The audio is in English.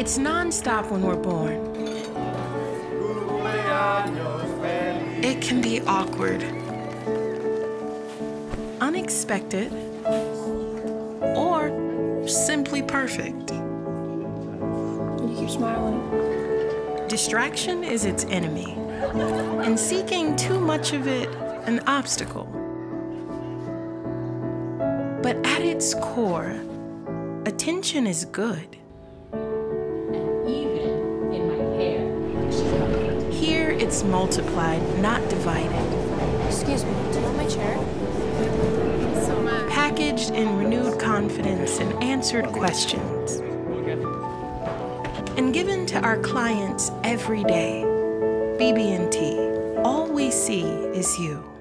It's nonstop when we're born. It can be awkward, unexpected, or simply perfect. You keep smiling. Distraction is its enemy, and seeking too much of it, an obstacle. But at its core, attention is good. And even in my hair. Here it's multiplied, not divided. Excuse me, do you want my chair? Thanks so much. Packaged in renewed confidence and answered questions. And given to our clients every day. BB&T, all we see is you.